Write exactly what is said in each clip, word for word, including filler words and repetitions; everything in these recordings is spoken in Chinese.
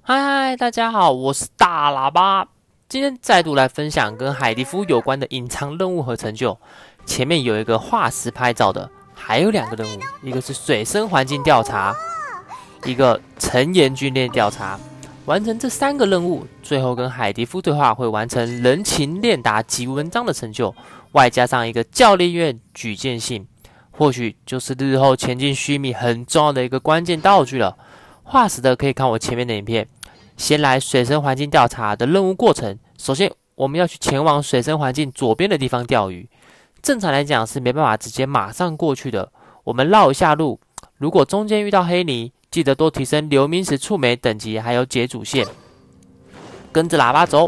嗨嗨，大家好，我是大喇叭。今天再度来分享跟海迪夫有关的隐藏任务和成就。前面有一个化石拍照的，还有两个任务，一个是水生环境调查，一个成岩军练调查。完成这三个任务，最后跟海迪夫对话会完成人情练达及文章的成就，外加上一个教练院举荐信，或许就是日后前进须弥很重要的一个关键道具了。化石的可以看我前面的影片。先来水生环境调查的任务过程。首先，我们要去前往水生环境左边的地方钓鱼。正常来讲是没办法直接马上过去的，我们绕一下路。如果中间遇到黑泥，记得多提升流明石触媒等级，还有解主线。跟着喇叭走。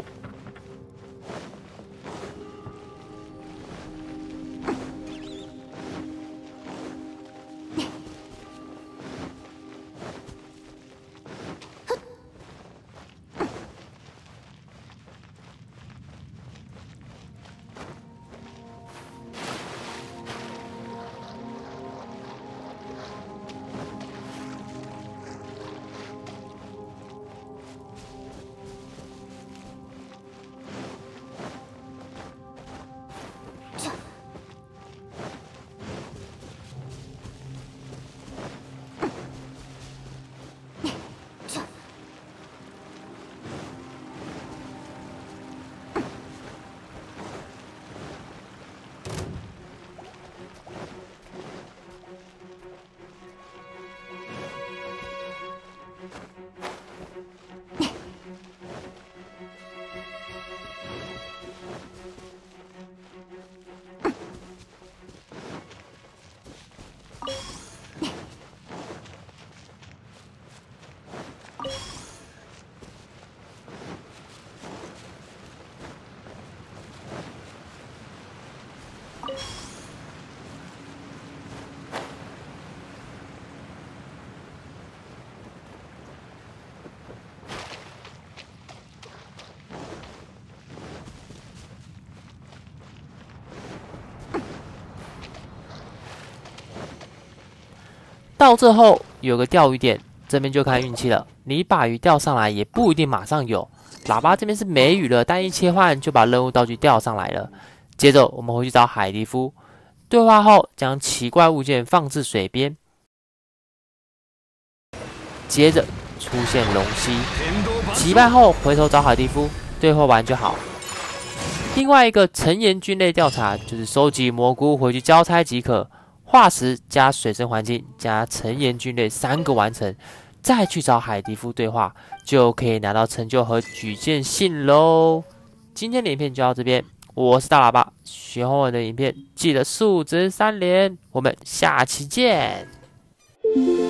到这后有个钓鱼点，这边就看运气了。你把鱼钓上来也不一定马上有。喇叭这边是没鱼了，但一切换就把任务道具钓上来了。接着我们回去找海迪夫，对话后将奇怪物件放置水边，接着出现龙溪。击败后回头找海迪夫，对话完就好。另外一个成岩菌类调查就是收集蘑菇回去交差即可。化石加水生环境加成岩菌类三个完成，再去找海迪夫对话，就可以拿到成就和举荐信喽。今天的影片就到这边，我是大喇叭，喜欢我的影片记得数值三连，我们下期见。